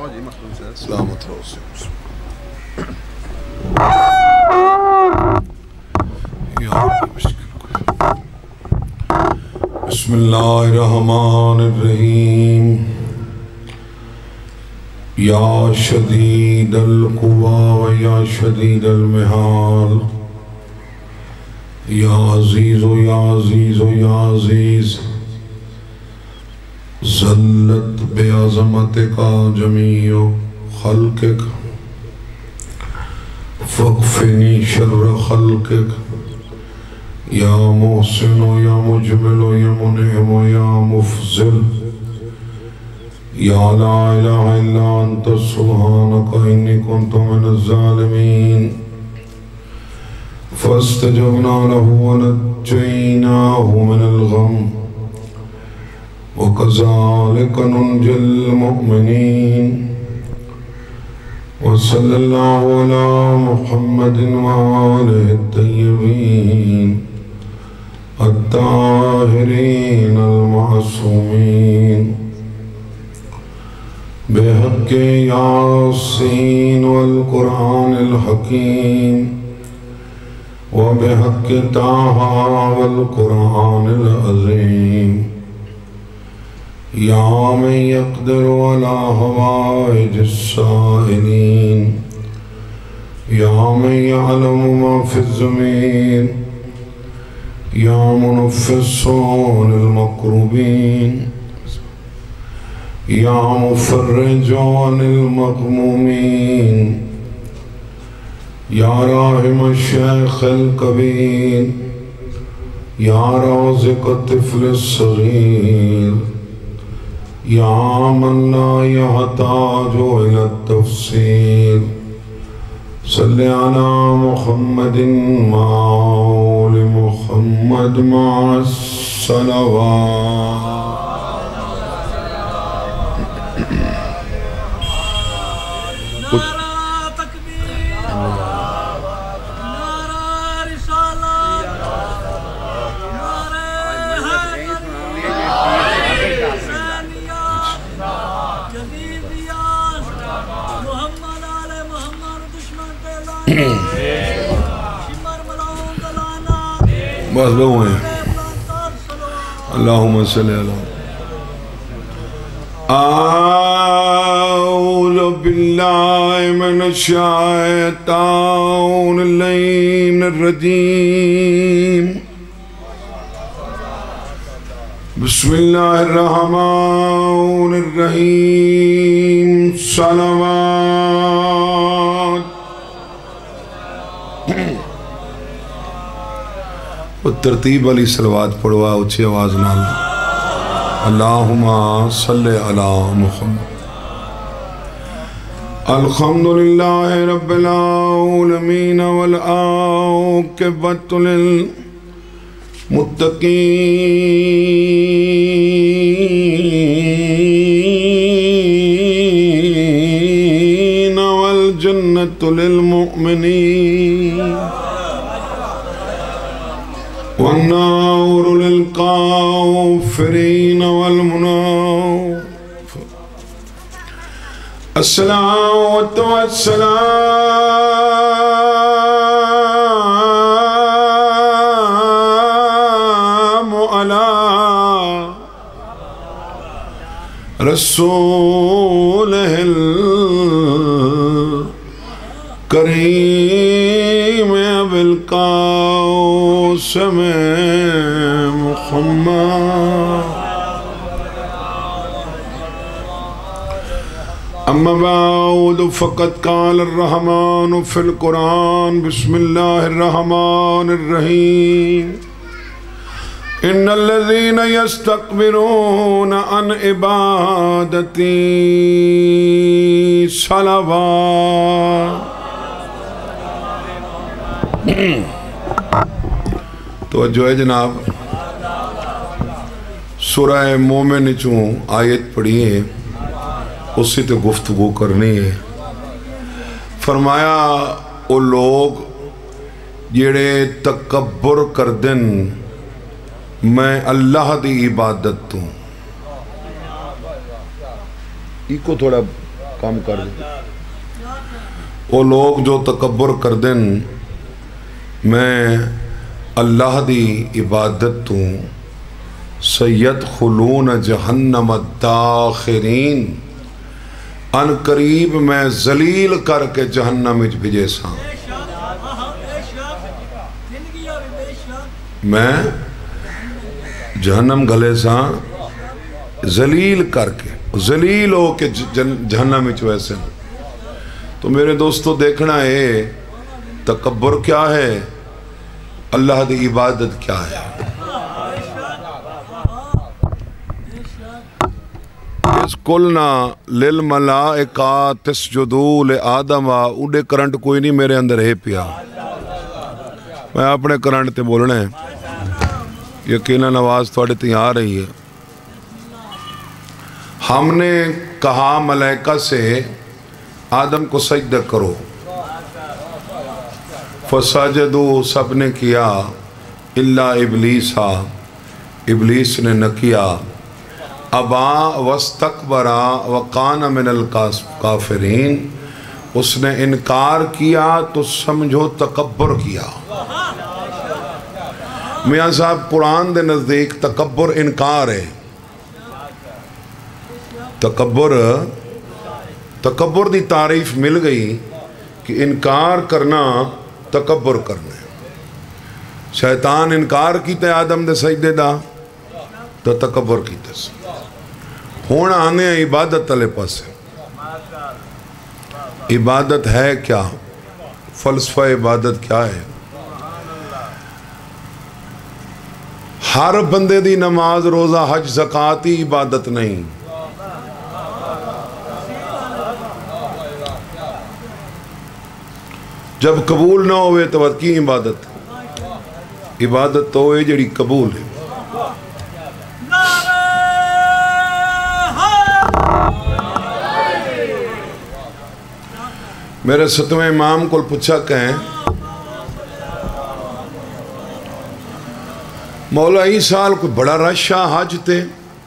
سلامت رہو سے بسم اللہ الرحمن الرحیم یا شدید القوا و یا شدید المحال یا عزیز و یا عزیز و یا عزیز ذلت بعظمتک جمیع خلقک فاکفنی شر خلقک یا محسن و یا مجمل و یا منعم و یا مفضل یا لا الہ الا انت سبحانک انی کنت من الظالمین فاستجبنا له ونجیناہ من الغم وَكَذَلِكَ نُنْجِي الْمُؤْمِنِينَ وَصَلَّى اللَّهُ عَلَى مُحَمَّدٍ وَآلِهِ الطَّيِّبِينَ الطَّاهِرِينَ الْمَعْصُومِينَ بِحَقِّ يَاسِينَ وَالْقُرْآنِ الْحَكِيمِ وَبِحَقِّ طٰہَ وَالْقُرْآنِ الْعَظِيمِ یا من یقدر علی حوائج السائلین یا من یعلم ما فی الضمیر یا منفس المکروبین یا مفرج عن المغمومین یا راحم الشیخ الکبیر یا رازق الطفل الصغیر یا من لا یحتاج الى التفسیر صلی علی محمد مع آل محمد مع الصلوات بس بہو ہیں اللہم صلی اللہ اعوذ باللہ من الشیطان اللعین الرجیم بسم اللہ الرحمن الرحیم صلوات ترتیب علی صلوات پڑھوا اچھی آواز نال اللہم صلی علی محمد الحمدللہ رب العالمین والعاقبۃ للمتقین والجنۃ للمؤمنین والنار للكافرين والمنافقين الصلاة والسلام على رسوله الكريم بالقاسم محمد اما بعد فقد قال الرحمن في القرآن بسم الله الرحمن الرحيم ان الذين يستكبرون عن عبادتي صلوات توجہ ہے جناب سورہ مومن چوں آیت پڑھی ہے اسی تے گفتگو کرنی ہے فرمایا او لوگ جڑے تکبر کر دن میں اللہ دی عبادت تو ایک کو تھوڑا کام کر دیں وہ لوگ جو تکبر کر دیں میں اللہ دی عبادت تو سیدخلون جہنم الداخرین ان قریب میں ذلیل کر کے جہنم وچ بھیجے ساں میں جہنم گھلے ساں ذلیل کر کے ذلیل ہو کے جہنم وچ ویسے تو میرے دوستو دیکھنا ہے تکبر کیا ہے اللہ دی عبادت کیا ہے اس قلنا للملائکات تسجدوا لآدم اڈے کرنٹ کوئی نہیں میرے اندر ہے پیا میں اپنے کرنٹ تے بولنا ہے یقیناً آواز تھوڑے تی آ رہی ہے ہم نے کہا ملائکہ سے آدم کو سجدہ کرو فسجدوا سب نے کیا الا ابلیس ابلیس نے نہ کیا ابا واستکبرا وکان من الکافرین اس نے انکار کیا تو سمجھو تکبر کیا میاں صاحب قرآن دے نزدیک تکبر انکار ہے تکبر دی تعریف مل گئی کہ انکار کرنا تکبر کرنا ہے شیطان انکار کیتے آدم دے سجدے دا تو تکبر کیتے سے ہونا آنے عبادت تلے پاس ہے عبادت ہے کیا فلسفہ عبادت کیا ہے ہر بندے دی نماز روزہ حج زکاتی عبادت نہیں جب قبول نہ ہوئے تو وقت کی عبادت تو ہوئے جڑی قبول ہے میرے ستویں امام کو پوچھا کہیں مولا ای سال کوئی بڑا رش حج تے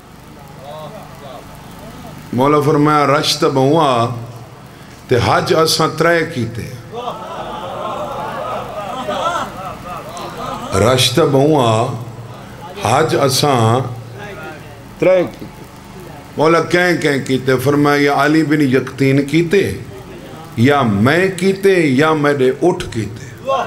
مولا فرمایا رش تب ہوا تے حج اساں ترے کیتے رش تب ہوا حج اساں ترے کیتے مولا کہیں کیتے فرمایا یا علی بن یقتین کیتے یا میں کیتے یا میرے اٹھ کیتے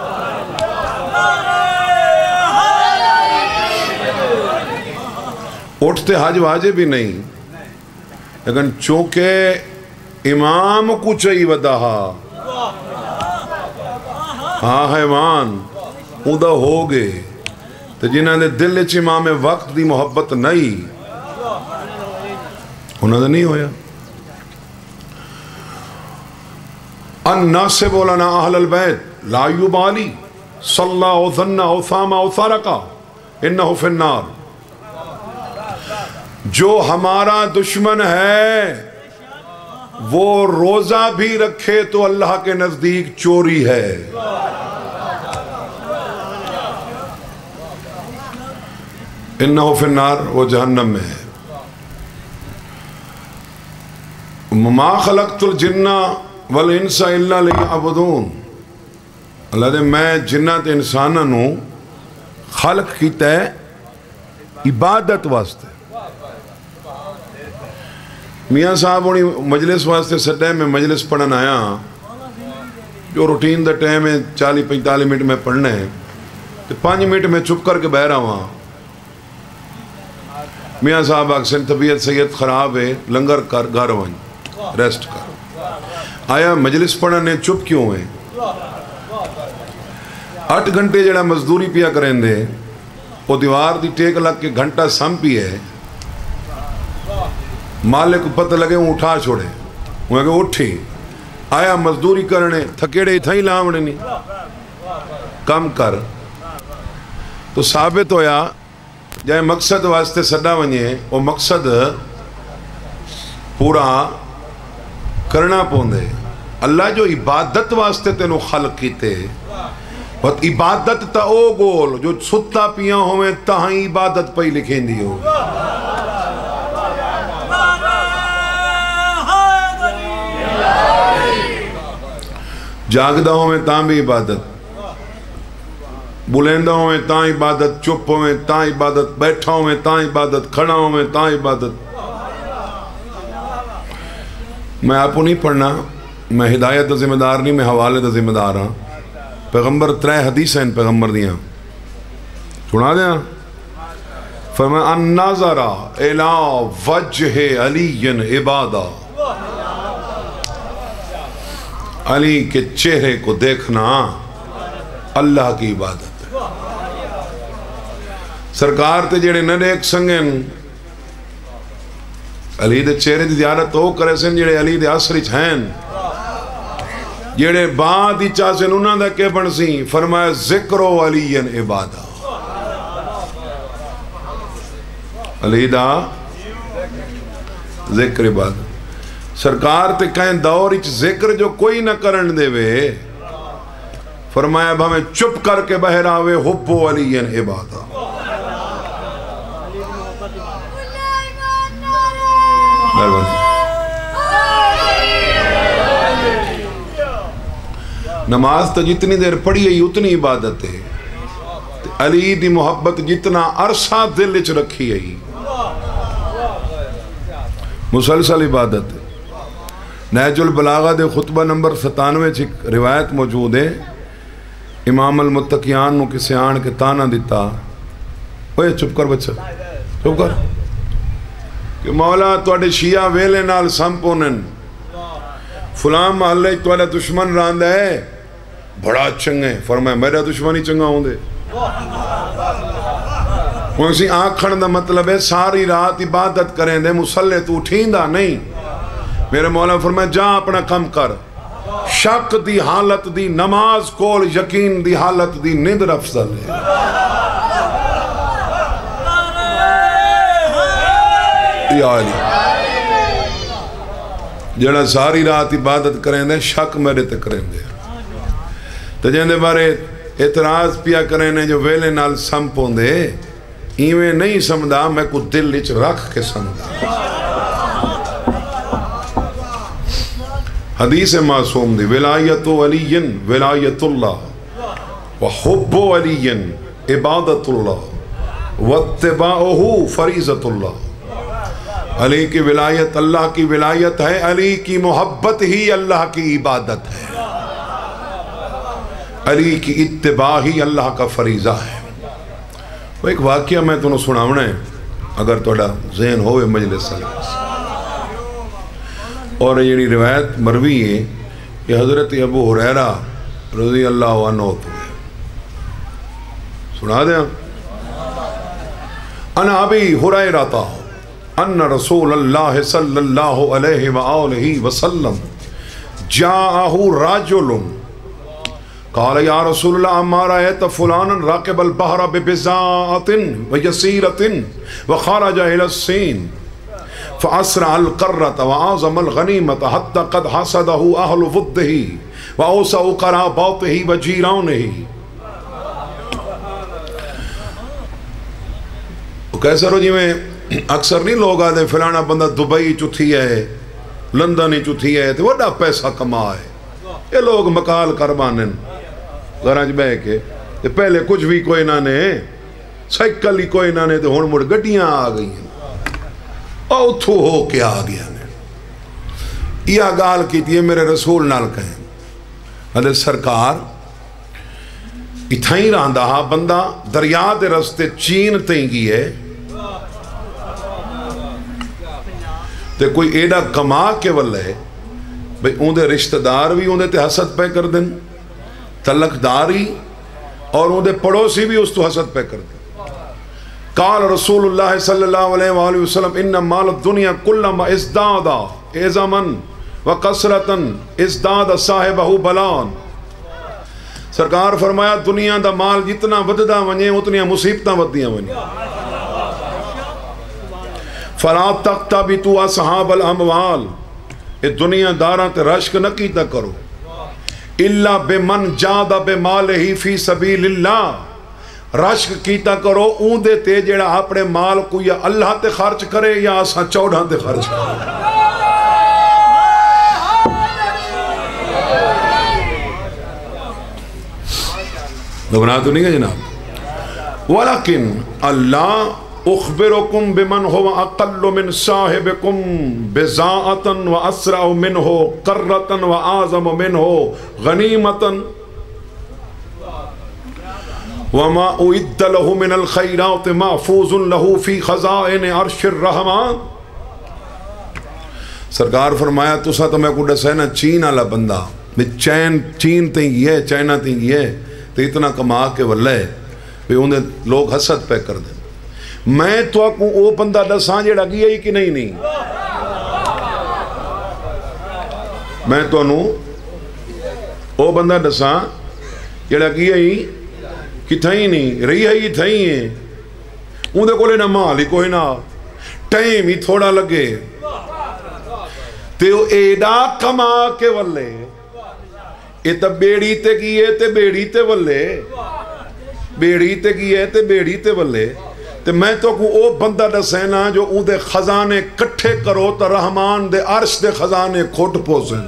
اٹھتے حج واجب بھی نہیں لیکن چونکہ امام کو چاہی ودا ہاں حیوان اُدھا ہو گئے تو جنہاں نے دل چ امام وقت دی محبت نہیں انہاں نے نہیں ہویا الناسب لنا اہل البیت لا یبالی صلی او ظن او ثام او ثارقا انہو فی النار جو ہمارا دشمن ہے وہ روزہ بھی رکھے تو اللہ کے نزدیک چوری ہے انہو فی النار وہ جہنم میں ہے ما خلقت الجنہ والانس الا لیعبدون اللہ دے میں جنات انسانوں خلق کیتا ہے عبادت واسطے میاں صاحب انہی مجلس واسطے سٹے میں مجلس پڑھن آیا جو روٹین دا ٹائم ہے 40-45 منٹ میں پڑھنے ہیں تو 5 منٹ میں چپ کر کے بہ رہا ہوں میاں صاحب اکثر طبیعت صحت خراب ہے لنگر کر گھر ون ریسٹ کر آیا مجلس پڑھنے چپ کیوں ہے 8 گھنٹے جڑا مزدوری پیا کریں دے وہ دیوار دی ٹیک لگ کے گھنٹہ سم پی ہے مالک پتہ لگے وہ اٹھا چھوڑے وہ کہ اٹھی آیا مزدوری کرنے تھکیڑے تھا ہی لاؤنے نہیں کم کر تو ثابت ہویا جائے مقصد واسطے صدا ونیے وہ مقصد پورا کرنا پوندے اللہ جو عبادت واسطے تینوں خلق کیتے بہت عبادت تا او گول جو ستا پیاں ہوئے تہاں عبادت پہی لکھیں دی ہو جاگدہ ہوئے تاں بھی عبادت، بلندہ ہوئے تاں عبادت، چپ ہوئے تاں عبادت، بیٹھا ہوئے تاں عبادت، کھڑا ہوئے تاں عبادت۔ میں آپ کو نہیں پڑھنا، میں ہدایت دا ذمہ دار نہیں، میں حوالے دا ذمہ دار ہاں۔ پیغمبر 3 حدیث ہیں پیغمبر دیاں، سنا دیا۔ فرمایا النظر الی وجہ علی عبادہ، علی کے چہرے کو دیکھنا اللہ کی عبادت ہے۔ سرکار تے جڑے نہ دیکھ سنگن علی دے چہرے دی زیارت تو کرے سن جڑے علی دے عصر وچ ہیں، جڑے بعد ہی چاہ سن انہاں دا کہ بن سی۔ فرمایا ذکر علی عبادہ، علی دا ذکر عبادت۔ سرکار تے کہیں دور اچ ذکر جو کوئی نہ کرن دے وے، فرمایا اب ہمیں چپ کر کے بہر آوے حب علی عبادہ۔ نماز تو جتنی دیر پڑھی ہے اتنی عبادت ہے، علی دی محبت جتنا عرصہ دل وچ رکھی ہے مسلسل عبادت ہے۔ نہج البلاغہ دے خطبہ نمبر 97 ایک روایت موجود ہے، امام المتقیان نو کسے آن کے تانا دیتا، اوے چپ کر بچہ، چپ کر، کہ مولا توڑے شیعہ ویلے نال سمپونن، فلاں محلے توڑا دشمن راندہ ہے، بڑا چنگے۔ فرمایا میرا دشمن ہی چنگا ہوں دے۔ وہ اسی آنکھن دا مطلب ہے ساری رات عبادت کریں دے، مسلح تو اٹھیں دا نہیں۔ میرے مولا فرمایا جا اپنا کم کر، شک دی حالت دی نماز کول یقین دی حالت دی ندر افضل ہے۔ یا علی جڑا ساری رات عبادت کریں دے شک میرے تے کریں دے، تو جہاں بارے اعتراض پیا کریں دے جو ویلے نال سمپوں دے، ایویں نہیں سمدھا، میں کو دل لچ رکھ کے سمدھا۔ حدیث معصوم دی ولایت علی ولایت اللہ وحب علی عبادت اللہ واتباعہ فریضت اللہ۔ علی کی ولایت اللہ کی ولایت ہے، علی کی محبت ہی اللہ کی عبادت ہے، علی کی اتباع ہی اللہ کا فریضہ ہے۔ وہ ایک واقعہ میں تنہوں سناونا ہے اگر توڑا ذہن ہوئے مجلس سلام، اور یہ روایت مروی ہے کہ حضرت ابو ہریرہ رضی اللہ عنہ ہوتے ہیں، سنا دیں۔ انا ابی ہریرہ ان رسول اللہ صلی اللہ علیہ وآلہ وسلم جاءہ راجل قال یا رسول اللہ اما رأیت فلانا راقب البحر ببزاعت ویسیرت وخارج الى السین فأسرع القرة وعظم الغنیمة حتی قد حسدہ اہل وده وأوسع قراباته وجیرانه۔ کیسا رو جی میں اکثر نہیں لوگ آدھے فلانا بندہ دبئی چوتھی ہے، لندن چوتھی ہے، تو وڈا پیسہ کما ہے، یہ لوگ مکال کربانن گھرانچ بے کے، پہلے کچھ بھی کوئی نہ نے، سائیکل ہی کوئی نہ نے، تو ہون مڑ گڈیاں آ گئی ہیں، اور اتھو ہو کے آ گیا نے۔ یہ گال کی تھی میرے رسول نال کہیں، حضرت سرکار اتھائیں راندہ بندہ دریا دے رستے چین تیں گی ہے، تے کوئی ایڈا کما کے والے بھئی اون دے رشتہ دار بھی اون دے تے حسد پہ کر دیں، تلق داری اور اون دے پڑوسی بھی اس تو حسد پہ کر دیں۔ قال رسول اللہ صلی اللہ علیہ وآلہ وسلم ان مال الدنیا کلما ازدادا اعظمن وقصرتن ازداد صاحبہ بلان۔ سرکار فرمایا دنیا دا مال جتنا وددا ونجے اتنی مصیبتاں ودیاں ونجے۔ فلا تقتبتوا اصحاب الاموال، اے دنیا داراں تے رشک نہ کیتا کرو، الا بمن جاد بمالہ فی سبیل اللہ، رشک کیتا کرو اون دے تے جیڑا اپنے مال کو یا اللہ تے خرچ کرے یا اساں چوڑھاں تے خرچ کرے۔ گناہ تو نہیں ہے جناب. ولیکن اللہ اخبرکم بمن هو اقل من صاحبکم بزاعتا و اسرع منه قرتا و اعظم منه غنیمتا وما اعد له من الخیرات محفوظ له فی خزائن عرش الرحمن. سرکار فرمایا تسا تو میں کو دسے نا چین والا بندہ چین تے یہ چائنا تے یہ تے اتنا کما کے ولے بھی انہیں لوگ حسد پہ کر دیں. میں تو کو وہ بندہ دساں جڑا گیا ہی کہ نہیں میں تو انہوں وہ بندہ دساں جڑا گیا ہی کہ تھائی نہیں رہی ہے ہی تھائی ہیں انہیں کو لینا مال ہی کوئی نہ ٹائم ہی تھوڑا لگے تے وہ ایڈا کما کے ولے یہ تا بیڑی تے کیے تے بیڑی تے ولے بیڑی تے کیے تے بیڑی تے ولے. تے میں تو کو او بندہ دسینا جو او دے خزانے کٹھے کرو تا رحمان دے عرش دے خزانے کھوٹ پوسن.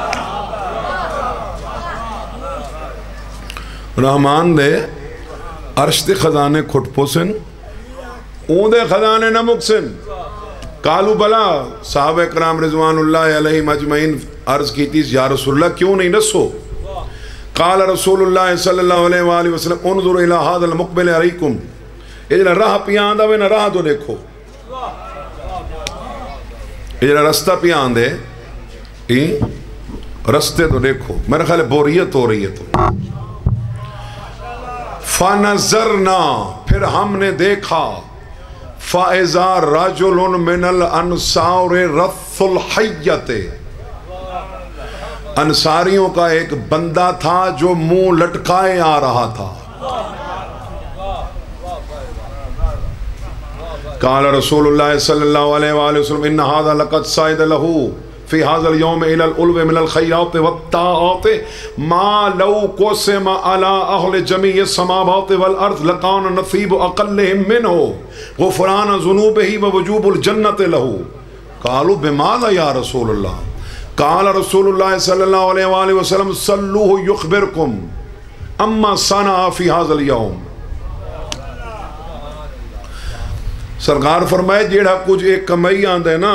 رحمان دے عرش دے خزانے کھوٹ پوسن او دے خزانے نہ مکسن. قالو بلا صحابہ کرام رضوان اللہ علیہ مجمعین عرض کی تیس یا رسول اللہ کیوں نہیں نسو. قال رسول اللہ صلی اللہ علیہ وآلہ وسلم انظر الى هذا المقبل علیکم. یہ جنہا راہ پیان دا وینا راہ تو دیکھو یہ جنہا رستہ پیان دے رستے تو دیکھو. میرا خیال بوریت ہو رہی ہے تو فنظرنا پھر ہم نے دیکھا فَإِذَا رَجُلٌ مِّنَ الْأَنصَارِ رَثُّ الْحَيَّةِ انصاریوں کا ایک بندہ تھا جو منہ لٹکائے آ رہا تھا. قال رسول اللہ صلی اللہ علیہ وآلہ وسلم ان هذا لقد صعد له في هذا اليوم الى العلو من الخيرات والطاعات ما لو قسم على اهل جميع السماوات والارض لكان نصيب اقلهم منه غفران ذنوبه ووجوب الجنة له. قالوا بماذا يا رسول الله؟ قال رسول الله صلى الله عليه وآله وسلم صلوه يخبركم اما صنع في هذا اليوم. سرکار فرمائے جیڑا کچھ ایک کمائی آندے نا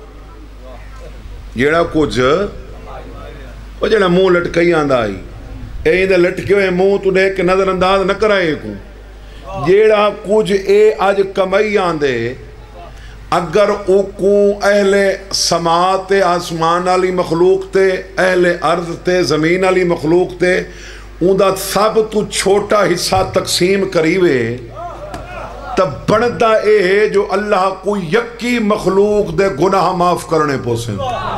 جیڑا کچھ وہ جیڑا منہ لٹکائی آندہ آئی اے اندھے لٹکے ہوئے منہ تو دیکھ کے نظر انداز نہ کرائے کو جیڑا کچھ اے آج کمائی آندے اگر اوکو اہل سماعت آسمان علی مخلوق تے اہل ارض تے زمین علی مخلوق تے اندھا سب تو چھوٹا حصہ تقسیم کریوے تب بڑھتا اے ہے جو اللہ کو یکی مخلوق دے گناہ معاف کرنے پوسیں.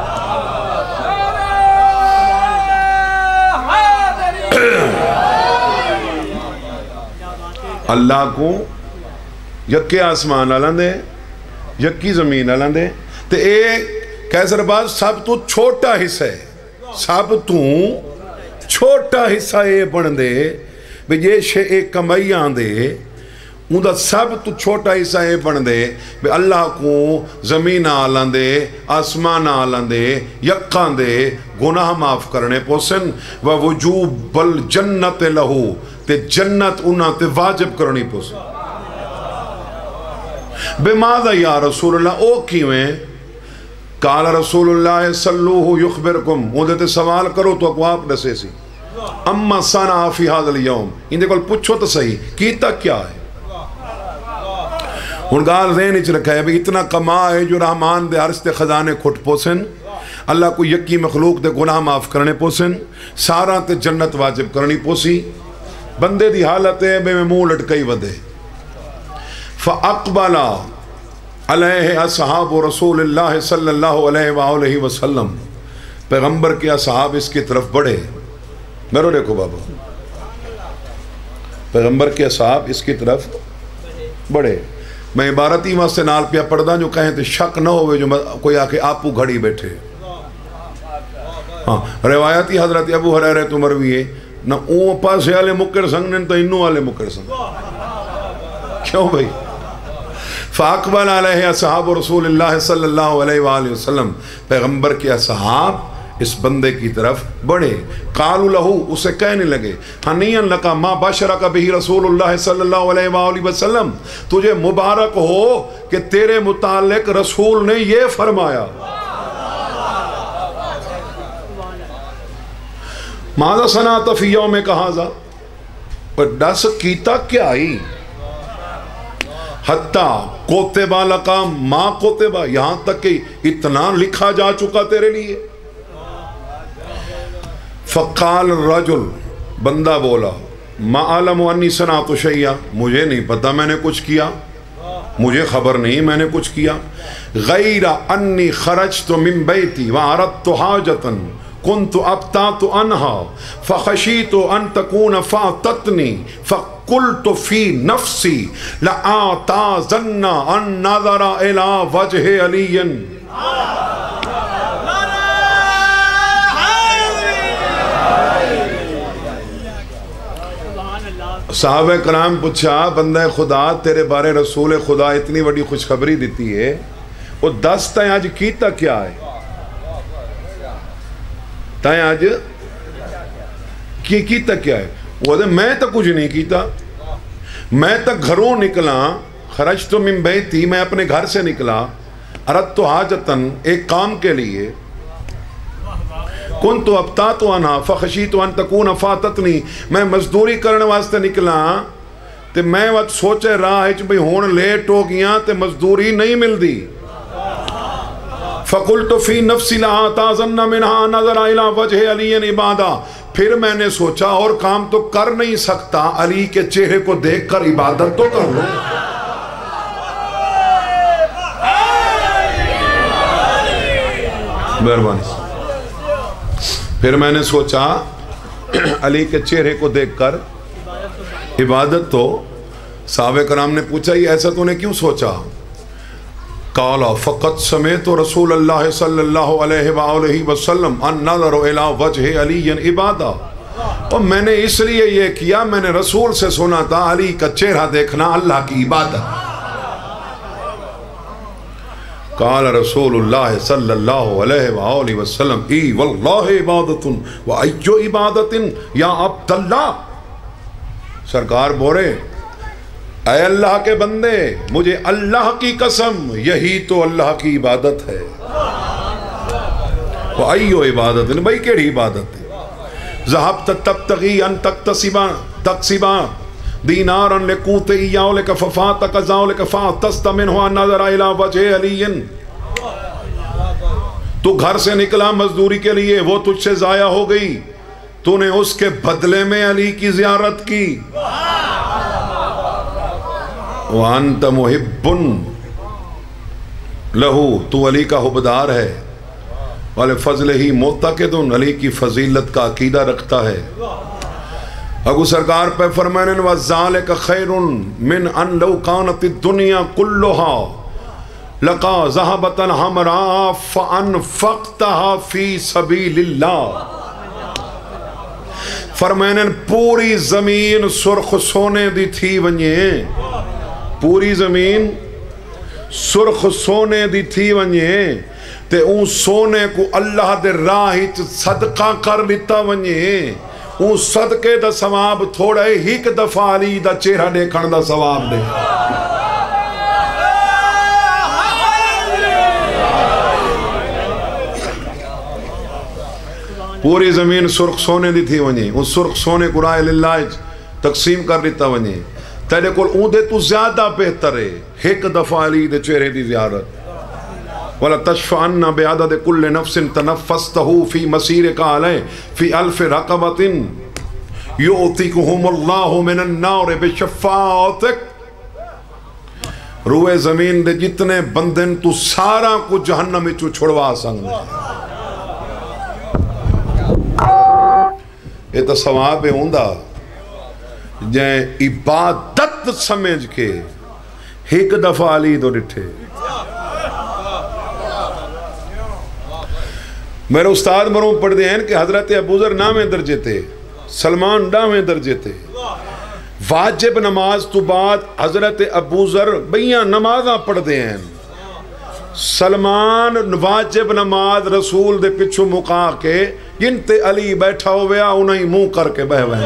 اللہ کو یکی آسمان علن دے یکی زمین علن دے تے اے کیسر باز سب تو چھوٹا حصہ ہے سب تو چھوٹا حصہ اے بڑھ دے بے یہ شے ایک کمائی آن دے اندھا سب تو چھوٹا حصہ یہ بن دے بے اللہ کو زمین آلان دے آسمان آلان دے یکان دے گناہ معاف کرنے پوسن ووجوب الجنت لہو تے جنت انہاں تے واجب کرنی پوسن. بے ماذا یا رسول اللہ او کیویں؟ قال رسول اللہ صلوہ یخبرکم اندھے تے سوال کرو تو اقواب دسے سی اما صنع فی هذا اليوم اندھے کل پوچھو تو صحیح کیتا کیا ہے. ان گال ذہن اچھ رکھا ہے اتنا کما ہے جو رحمان دے عرش دے خزانے کھٹ پوسن اللہ کو یکی مخلوق دے گناہ معاف کرنے پوسن سارا تے جنت واجب کرنی پوسی بندے دی حالت ہے بے میں منہ لٹکئی ودے. فَأَقْبَلَ عَلَيْهِ اصحاب رسول اللہ صلی اللہ علیہ وآلہ وسلم پیغمبر کے اصحاب اس کی طرف بڑھے. میرو دیکھو بابا پیغمبر کے اصحاب اس کی طرف بڑھے. میں عبارتی واسطے نال پیا پڑھدا جو کہیں تو شک نہ ہوئے جو کوئی آکے آپو گھڑی بیٹھے. ہاں روایتی حضرت ابو ہریرہ تو مروی ہے نہ اون پاسے والے مکر سنگ نے تو انو والے مکر سنگ کیوں بھائی. فاقبل علیہ اصحاب رسول اللہ صلی اللہ علیہ وآلہ وسلم پیغمبر کے اصحاب اس بندے کی طرف بڑھے. قالوا لہو، اسے کہنے لگے ہنیئا لکا ما بشرک بہ رسول اللہ صلی اللہ علیہ وآلہ وسلم، تجھے مبارک ہو کہ تیرے متعلق رسول نے یہ فرمایا. ماذا صنعت فی یومک ھذا، پر دس کیتا کیا ہی. حتیٰ کوتبہ لکا ما کوتبہ، یہاں تک کہ اتنا لکھا جا چکا تیرے لیے. فقال الرجل، بندہ بولا ما علم انی صنعت شیئا، مجھے نہیں پتا میں نے کچھ کیا، مجھے خبر نہیں میں نے کچھ کیا. غیر انی خرجت من بیتی وعرضت حاجتا كنت ابتعت عنها فخشيت ان تكون فاتتني فقلت في نفسي لأعتذرن ان نظر الى وجه علي. صحابہ کرام پوچھا بندہ خدا تیرے بارے رسول خدا اتنی بڑی خوشخبری دیتی ہے، وہ دس تائیں آج کیتا کیا ہے؟ تائیں آج کیتا کیا ہے؟ وہ دے میں تو کچھ نہیں کیتا، میں تو گھروں نکلا، خرجت من بیتی، میں اپنے گھر سے نکلا، اردت حاجتن، ایک کام کے لیے، کنت ابتعت عنہا فخشیت ان تکون فاتتنی، میں مزدوری کرنے واسطے نکلا تے میں وقت سوچے راہ ہے بھئی ہون لیٹ ہو گیا تے مزدوری نہیں مل دی. فقلت فی نفسی لأعتذرن منہا نظر الی وجہ علی عبادہ، پھر میں نے سوچا اور کام تو کر نہیں سکتا، علی کے چہرے کو دیکھ کر عبادت تو کر لوں. مہربانی. پھر میں نے سوچا علی کے چہرے کو دیکھ کر عبادت تو. صحابہ کرام نے پوچھا یہ ایسا تو نے کیوں سوچا؟ قال فقط سمیت رسول اللہ صلی اللہ علیہ وآلہ وسلم ان نظر الی وجہ علی عبادہ، اور میں نے اس لیے یہ کیا، میں نے رسول سے سنا تھا علی کا چہرہ دیکھنا اللہ کی عبادت. قال رسول اللہ صلی اللہ علیہ وآلہ وسلم ای واللہ عبادت و ایو عبادت یا عبداللہ. سرکار بولے اے اللہ کے بندے، مجھے اللہ کی قسم یہی تو اللہ کی عبادت ہے. و ایو عبادت، بھئی کیڑی عبادت ہے؟ ذہبت تبتغی ان تکسبا دینارا لقوت ایاولک ففاتک ذالک فاتست منہ نظر الی وجہ علی. تو گھر سے نکلا مزدوری کے لیے، وہ تجھ سے ضائع ہو گئی، تو نے اس کے بدلے میں علی کی زیارت کی. وانت محب لہو، تو علی کا حبدار ہے، ولفضلہ معتقد، علی کی فضیلت کا عقیدہ رکھتا ہے. اگو سرکار پہ فرمائن وَذَلِكَ خَيْرٌ مِّنْ أَن لَوْ كَانَتِ الدُّنْيَا كُلُّهَا لَقَا ذَهَبَةً حَمْرَاءَ فَأَنفَقْتَهَا فِي سَبِيلِ اللَّهِ. فرمائن پوری زمین سرخ سونے دی تھی ونجے، پوری زمین سرخ سونے دی تھی ونجے تے اون سونے کو اللہ دے راہ صدقہ کر لیتا ونجے، اون صدقے دا ثواب تھوڑا ہے، ایک دفعہ علی دا چہرہ دیکھن دا ثواب دے. پوری زمین سرخ سونے دی تھی ونجے، اون سرخ سونے کو راہ اللہ تقسیم کر لیتا ونجے، تیرے کول اون دے تو زیادہ بہتر ہے ایک دفعہ علی دے چہرے دی زیارت. وَلَا تَشْفَعَنَّ بِعَدَدِ كُلِّ نَفْسٍ تَنَفَّسْتَهُ فِي مَسِيرِكَ عَلَيْهِ فِي أَلْفِ رَقَبَةٍ يُعْطِكُهُمُ اللَّهُ مِنَ النَّارِ بِشَفَاعَتِكَ. روئے زمین دے جتنے بندن تو سارا کو جہنم میں چھڑوا سنگ. یہ تو ثواب ہوندہ جائیں عبادت سمجھ کے ایک دفعہ علی دو ڈٹھے. میرے استاد مروں پڑھ دے ہیں کہ حضرت ابوذر نامے درجے تھے، سلمان ڈاویں درجے تھے. واجب نماز تو بعد حضرت ابوذر بیاں نمازاں پڑھ دے ہیں، سلمان واجب نماز رسول دے پچھو مقا کے جن تے علی بیٹھا ہو گیا انہیں منہ کر کے بہ وین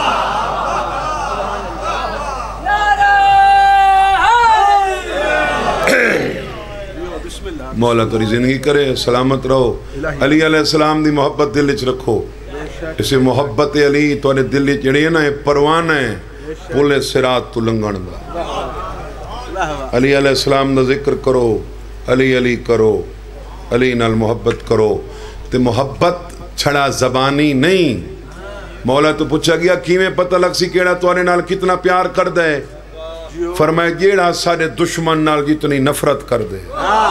مولا تری زندگی کرے سلامت رہو علی علیہ السلام دی محبت دل وچ رکھو اسے محبت علی تو نے دل وچ جڑی ہے نا پروانہ ہے پل صراط تو لنگھن دا علی علیہ السلام دا ذکر کرو علی علی کرو علی نال محبت کرو تے محبت چھڑا زبانی نہیں مولا تو پوچھا گیا کیویں پتہ لگ سی کیڑا تواڈے نال کتنا پیار کر دے فرمایا جیڑا سارے دشمن نال جتنی نفرت کر دے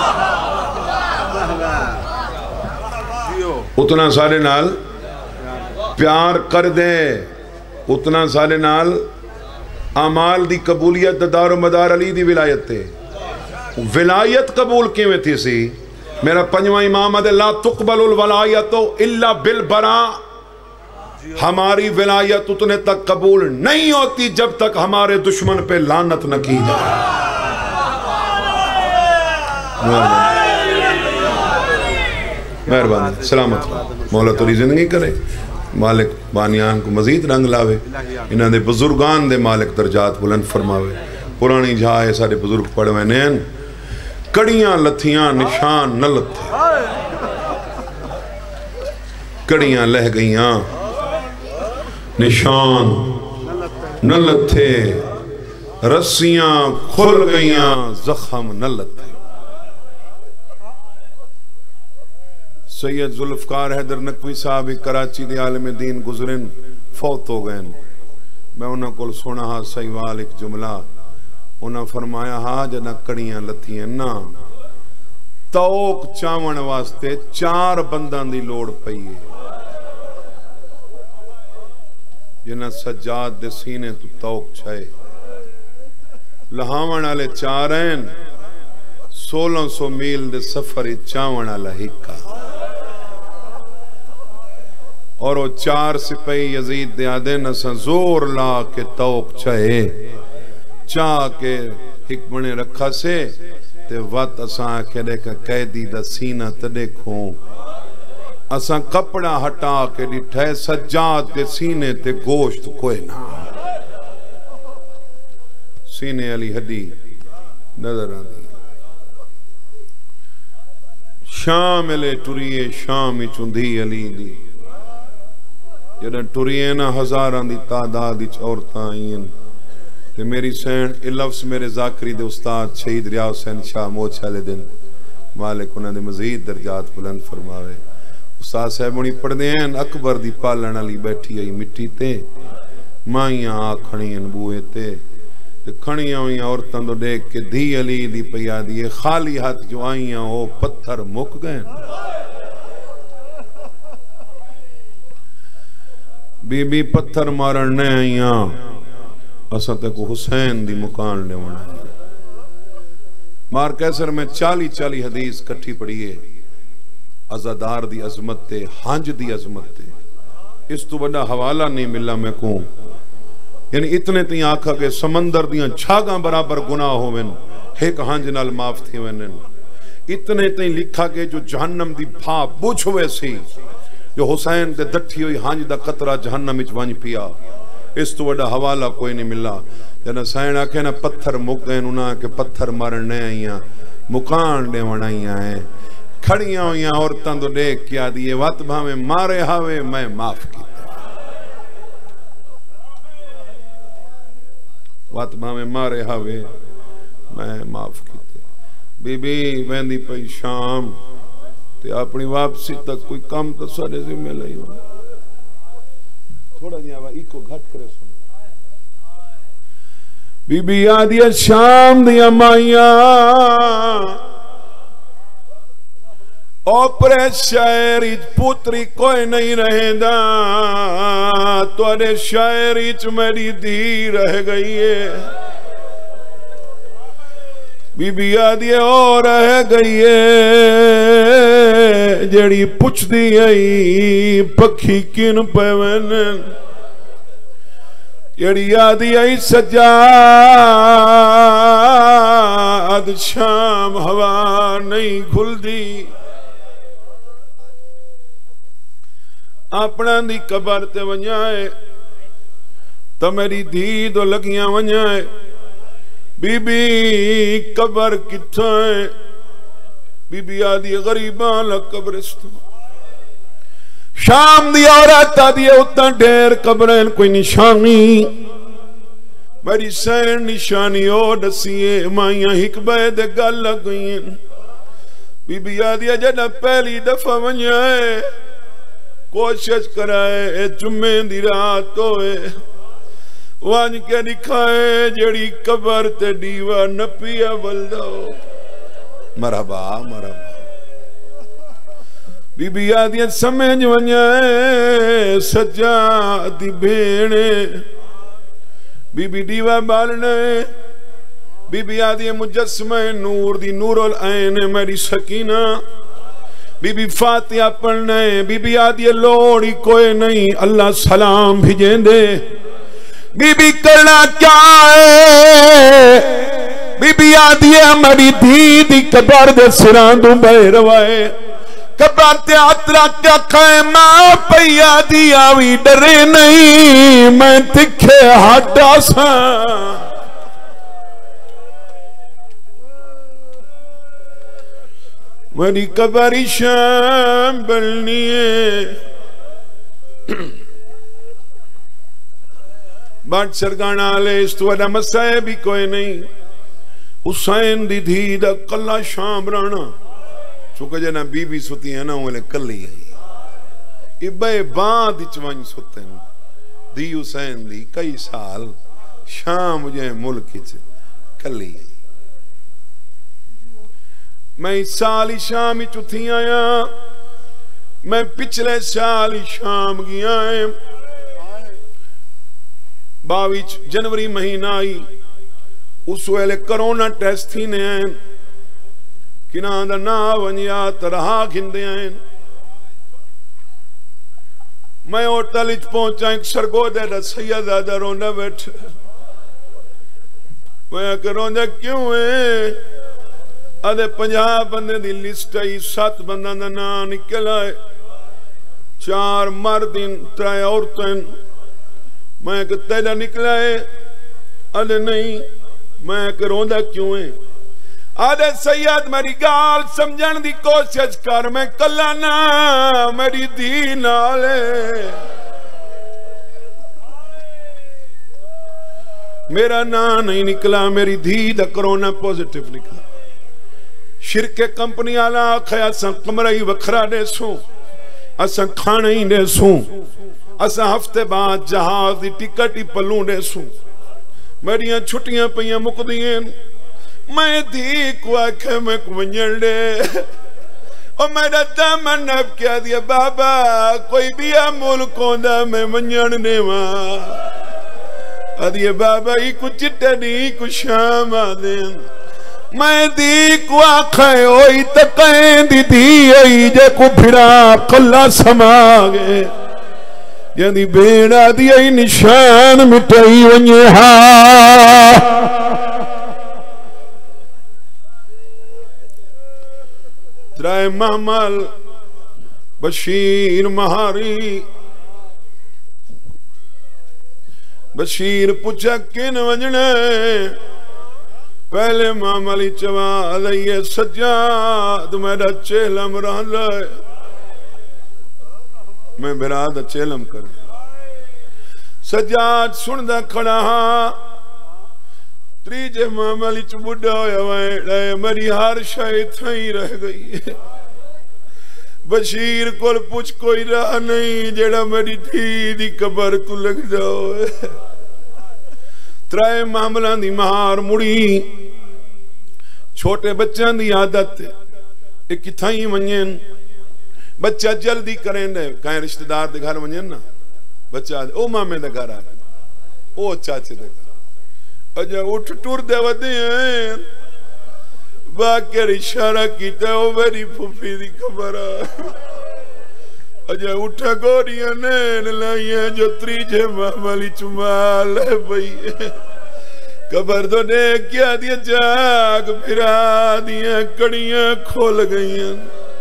اتنا سارے نال پیار کر دے اتنا سارے نال اعمال دی قبولیت دار و مدار علی دی ولایت تے ولایت قبول کیویں تھی سی میرا پنجواں امام ہے لا تقبل الولایت الا بالبراء ہماری ولایت اتنے تک قبول نہیں ہوتی جب تک ہمارے دشمن پہ لعنت نہ کی جائے مہربانی سلامت مولا توری زندگی کرے مالک بانیان کو مزید رنگ لاوے انہاں دے بزرگان دے مالک درجات بلند فرماوے پرانی جھائے سارے بزرگ پڑھوے نین کڑیاں لتھیاں نشان نہ لتھے کڑیاں لہ گئیاں نشان نہ لتھے رسیاں کھل گئیاں زخم نہ لتھے سید ذوالفقار حیدر نقوی صاحب کراچی دے عالم دین گزرن فوت ہو گئے میں انہاں کو سونا ہاں سیوال ایک جملہ انہاں فرمایا ہاں جنہ کڑیاں لتھیاں نا توک چاون واسطے 4 بندان دی لوڑ پئیے جنہ سجاد دے سینے تو توک چھائے لہاون آلے 4 ہیں 1600 میل دے سفری چاون آلہ ہکا اور وہ 4 سپاہی یزید دے آدھے نسا زور لا کے توک چھائے چاہ کے حکمنے رکھا سے تے وقت اساں کہنے کا قیدی دا سینہ تدیکھوں اساں کپڑا ہٹا کے ڈٹھے سجاد دے سینے تے گوشت کوئی نہ سینے علی ہڈی نظر آدھی شام لے ٹریے شامی چندھی علی دی جدن ٹریے نا ہزاران دی تعداد عورتاں آئین تے میری سین یہ لفظ میرے ذاکری دے استاد شہید ریاض حسین شاہ موچھالے دن مالک انہاں دے مزید درجات بلند فرماوے استاد صاحب انہی پڑھ دے ہیں اکبر دی پالن علی بیٹھی آئی مٹی تے مائیاں آکھنیاں بوئے تے کھڑیاں ہوئیاں عورتاں تو دیکھ کے دھی علی دی پیا دی خالی ہاتھ جو آئیاں وہ پتھر مک گئے بی بی پتھر مارن نے آئیاں اسا تے کو حسین دی مکان لے ہونا مار کیسر میں 40 حدیث کٹھی پڑھیے عزادار دی عظمت تے ہنج دی عظمت تے اس تو بڑا حوالہ نہیں ملا میں کوں یعنی اتنے تھی آکھا کہ سمندر دیاں چھاگاں برابر گناہ ہوئن ایک ہنج نال معاف تھی وینن اتنے تھی لکھا کہ جو جہنم دی بھا بوچھ ہوئے سی جو حسین تے دٹھی ہوئی ہنج دا قطرہ جہنم اچ ونج پیا اس تو بڑا حوالہ کوئی نہیں ملا جنہ سائن آکھے نا پتھر مک گئے انہاں کہ پتھر مارنے آئیاں مکان دے ونائیاں ہیں کھڑیاں ہوئیاں عورتاں تو دیکھ کیا دیئے وقت بھا میں مارے ہاوے میں معاف کی وقت بھا میں مارے ہاوے میں معاف کیتے بی بی ویندی پئی شام تے اپنی واپسی تک کوئی کم تو سارے ذمہ لئی ہو تھوڑا دیا ہوا ایکو گھٹ کرے سنے بی بی آدیا شام دیا مائیاں اوپرے شہریچ پوتری کوئی نہیں رہے دا توڑے شہریچ میری دھی رہ گئی ہے بی بی آدھی اور رہ گئی ہے جڑی پچھ دی آئی پکھی کن پیون یڑی آدھی آئی سجاد شام ہوا نہیں کھل دی اپنا دی قبر تے ونجائے تو میری دھی دو لگیاں ونجائے بی بی قبر کتھا ہے بی بی آدھی غریبان لقبرستان شام دی عورت آدھی اتنا ڈیر قبرین کوئی نشانی میری سین نشانی او دسیے مائیاں حکبہ دے گل لگ گئیں بی بی آدھی جنہ پہلی دفعہ ونجائے کوشش کرائے جمعے دی رات ہوئے وانج کے دکھائے جڑی قبر تے دیوہ نپیا بلدو مرحبا مرحبا بی بی آدھی سمجھ ونجائے سجادی بھیڑے بی بی دیوہ بالنے بی بی آدھی مجسمہ نور دی نور العین میری سکینہ بی بی فاتحہ پڑھنے بی بی آدھی لوڑی کوئی نہیں اللہ سلام بھیجیں دے بی بی کرنا کیا ہے بی بی آدھی میری دھی دی قبر دے سران دو بے روائے قبر تے اترا کیا خیمہ پیا دی آوی ڈرے نہیں میں تکھے ہٹا سا میری قبر شام بلنی ہے بات سرگانا لے اس تو وڈا مسئلہ بھی کوئی نہیں حسین دی دھی دا کلا شام رانا چونکہ جنا بی بی ستی ہے نا انہیں کلی ہے ابے باندھ چوانج ستے ہیں دی حسین دی کئی سال شام مجھے ملکی چھے کلی ہے میں اس سالی شامی چوتھی آیا میں پچھلے سالی شام گیا ہے 22 جنوری مہینہ آئی اس ویلے کرونا ٹیسٹ تھی نے ہیں کنان دا نا ونیات رہا گھندے ہیں میں اوٹلج پہنچا ایک سرگو دے دا سیدہ دا روندہ بیٹھ میں کہ روندہ کیوں ہے آدھے 50 بندے دی لسٹ آئی 7 بندہ دا نا نکل آئے 4 مردین 3 عورتیں میں کہ تیلہ نکلا ہے آدھے نہیں میں کہ روندہ کیوں ہے آدھے سید میری گال سمجھن دی کوشش کر میں کلا نا میری دین آلے میرا نا نہیں نکلا میری دھی دا کرونا پوزیٹیو نکلا شرک کمپنی آلا آکھا اساں کمرہی وکھرا دے سوں اساں کھانے ہی دے سوں اساں ہفتے بعد جہاز دی ٹکٹ ہی پلوں دے سوں میریاں چھٹیاں پہیاں مقدین میں دی کو آکھے میں کو ونجل دے اور میرا دامن اب کیا دیا بابا کوئی بھی ملکوں دا میں ونجل دے ماں آدھیا بابا ہی کو چٹے دی کو شام آدھیں میں دی کو آکھے ہوئی تکیں دی دی آئی جے کو بھڑا قلعہ سماگے یعنی بیڑا دی آئی نشان مٹائی ونجے ہاں ترائے محمل بشیر مہاری بشیر پچھا کن ونجنے پہلے محملی چوا علیہ سجاد میرا چہلم رہ لائے میں براد چہلم کر سجاد سندہ کھڑا ہاں تریجے محملی چ بڑھا ہویا وائے میری ہر شاید تھائی رہ گئی بشیر کول پوچھ کوئی رہا نہیں جیڑا میری تھی دی قبر تو لگ جاؤ ترائے محملان دی مہار مڑی چھوٹے بچان دی عادت ایک تھائی ونجن بچہ جلدی کریں دے کہیں رشتہ دار دے گھر ونجن نا بچہ او مامے دے گھر آگے او چاچے دے گھر اجا اٹھ ٹور دے ودے ہیں باکر اشارہ کیتا او میری پھوپھی دی قبر اجے اٹھا گوڑیاں نین لائیاں جو تریجے محملی چمال ہے بھئی قبر تو دیکھ کیا دیا جاگ پھرا دیا کڑیاں کھول گئیاں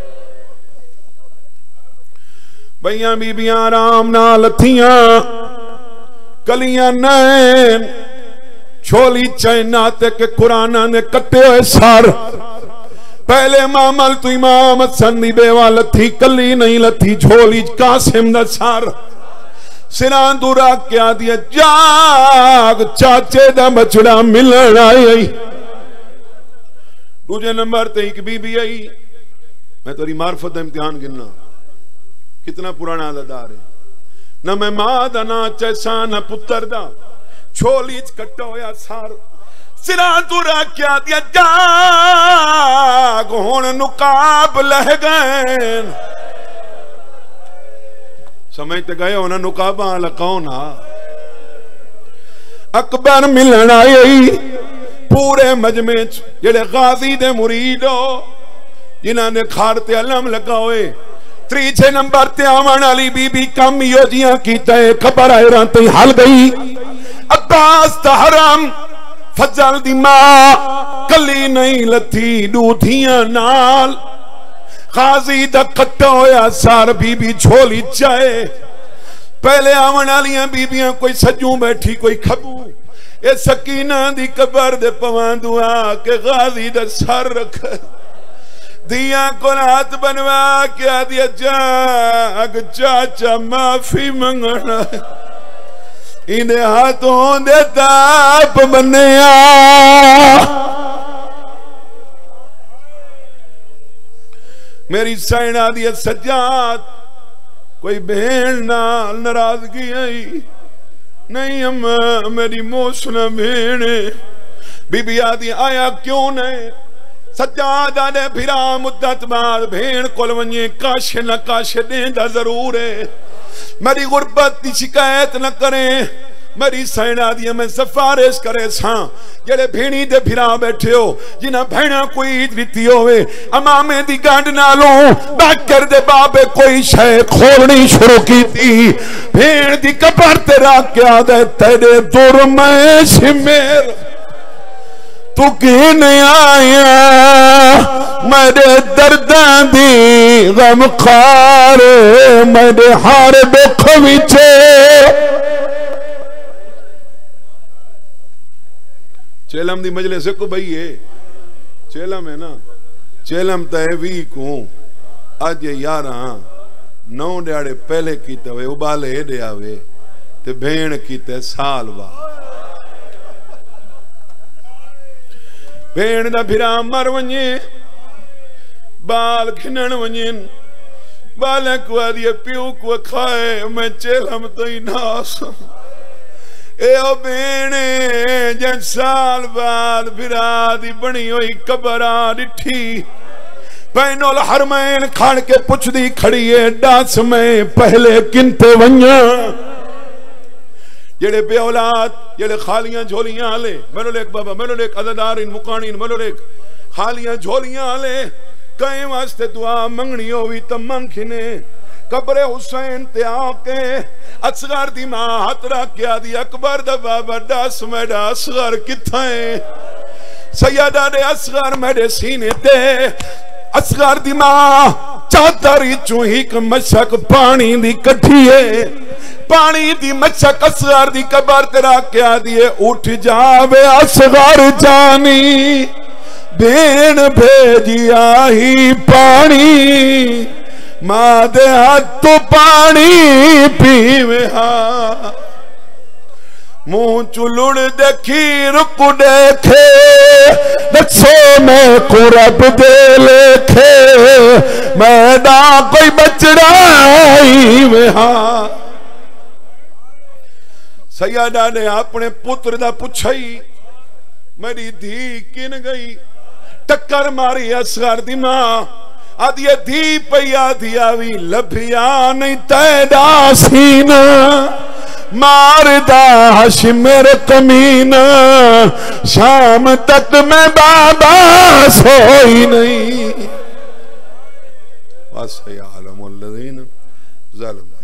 بھئیاں بی بیاں آرام نہ لتھیاں کلیاں نین چھولی چیناتے کے قرآن نے کٹے ہوئے سار پہلے مامل تو امام حسن دی بیوہ لتھی کلی نہیں لتھی جھولی قاسم دا سار سران دورا کیا دیا جاگ چاچے دا بچڑا ملن آئی دوجہ نمبر تے ایک بی بی آئی میں توری معرفت امتحان گننا کتنا پرانا عددار ہے نہ میں ماں دا نہ چیسا نہ پتر دا چھولی کٹا ہویا سار سران دورا کیا دیا جاگ ہون نقاب لہ گئے سمجھتے گئے ہونا نقاباں لکونا اکبر ملن آئی پورے مجمع جڑے غازی دے مرید ہو جنہاں نے کھارتے علم لگا ہوئے تریچے نمبر تے آمان علی بی بی کامیو جیاں کیتا ہے خبر آئے رانتے حل گئی عباس تا حرام فضل دی ماں کلی نہیں لتھی دودھیاں نال غازی دا کٹا ہویا سار بی بی جھولی چائے پہلے آون والیاں بیبیاں کوئی سجوں بیٹھی کوئی کھبو اے سکینہ دی قبر دے پوان دعا کہ غازی دا سر رکھ دیا کو ہاتھ بنوا کیا دیا جاگ چاچا معافی منگنا انہیں ہاتھوں دے تاپ بنیا میری سائنہ دیا سجاد کوئی بہن ناراضگی آئی نہیں اماں میری موسنہ بہن بی بی آدھی آیا کیوں نہیں سجاد آدھے پھرا مدت بعد بہن کول ونجے کاش نہ کاش دیندہ ضرور ہے میری غربت دی شکایت نہ کریں میری سائنہ دیا میں سفارش کرے ساں جڑے بھینی دے پھرا بیٹھے ہو جنہ بھینا کوئی عید بیتی ہوئے امامے دی گانڈ نالوں باکر دے بابے کوئی شے کھولنی شروع کی تھی بھین دی کپر تیرا کیا دے تیرے دور میں شمیر تو کی نہیں آیا میرے دردان دی غم خار میرے ہار بکھ وچے چیلم دی مجلس کو بھئی ہے چیلم ہے نا چیلم تے ویک ہوں آج یہ یاراں نو ڈیاڑے پہلے کیتے ہوئے ابالے ایڈے آوے تے بھین کیتے سال با بھین دا بھرا مر ونجے بال کھنن ونجن بالیں کو آدھے پیو کو کھائے میں چیلم تو ہی ناسم اے او بینے جن سال بعد بھرا دی بنی ہوئی قبرہ ڈٹھی بین الحرمین کھاڑ کے پچھ دی کھڑی ہے ڈاس میں پہلے کنتے ونیا جڑے بے اولاد جڑے خالیاں جھولیاں آلے ملو لیک بابا ملو لیک عددارین مقانین ملو لیک خالیاں جھولیاں آلے کہیں واسطے دعا منگنی ہوئی تم منکھنے قبر حسین تے آکے اصغر دی ماں ہترہ کیا دی اکبر دا بابا ڈاس میڈا اصغر کتھائیں سیدہ دے اصغر میڈے سینے تے اصغر دی ماں چادری چوہی کا مشک پانی دی کٹھیے پانی دی مشک اصغر دی قبر تیرا کیا دیے اٹھ جاوے اصغر جانی بین بھیجی آہی پانی ماں دے ہاتھ تو پانی پیوے ہاں مون چلوڑ دیکھی رک دیکھے نقصے میں قرب دے لکھے میدان کوئی بچڑائی میں ہاں سیدہ نے اپنے پتر دا پچھائی میری دھی کن گئی ٹکر ماری اصغر دی ماں آدھی دھی پیا دیا وی لبھیا نہیں تیدا سینہ ماردہ حشمر کمینہ شام تک میں بابا سوئی نہیں وَسَيَعْلَمُ الَّذِينَ ظالم